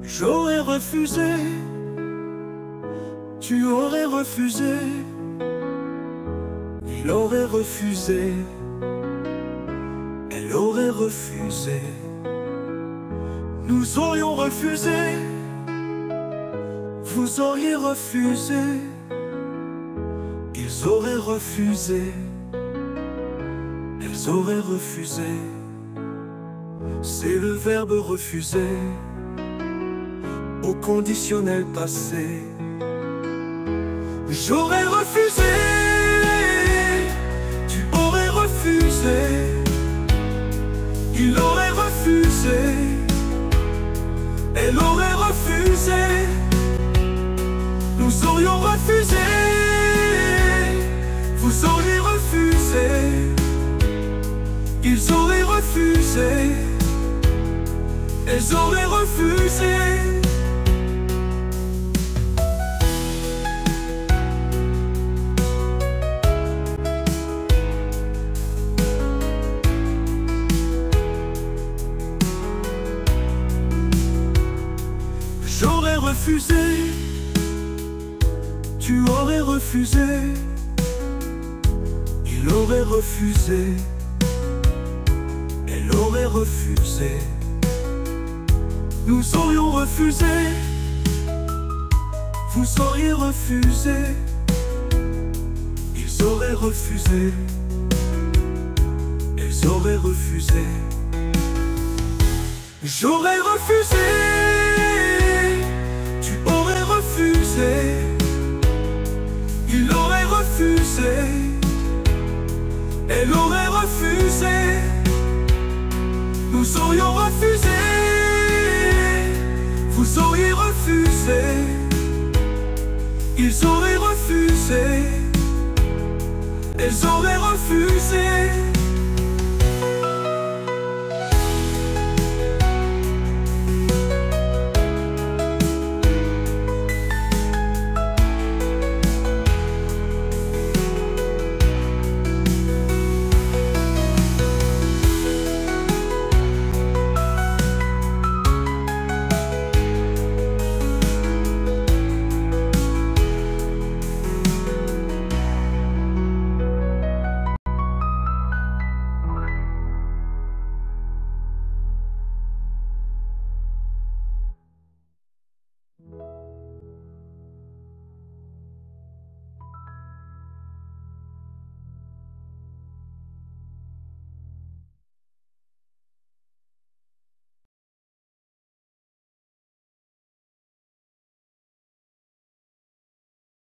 J'aurais refusé, tu aurais refusé, il aurait refusé, elle aurait refusé. Nous aurions refusé, vous auriez refusé, ils auraient refusé, elles auraient refusé. C'est le verbe refuser au conditionnel passé. J'aurais refusé, tu aurais refusé, il aurait refusé, elle aurait refusé. Nous aurions refusé, vous auriez refusé, ils auraient refusé, elles auraient refusé. J'aurais refusé, tu aurais refusé, il aurait refusé, elle aurait refusé. Nous aurions refusé, vous auriez refusé, ils auraient refusé, elles auraient refusé. J'aurais refusé, tu aurais refusé, il aurait refusé, elle aurait refusé. Nous aurions refusé, vous auriez refusé, ils auraient refusé, elles auraient refusé.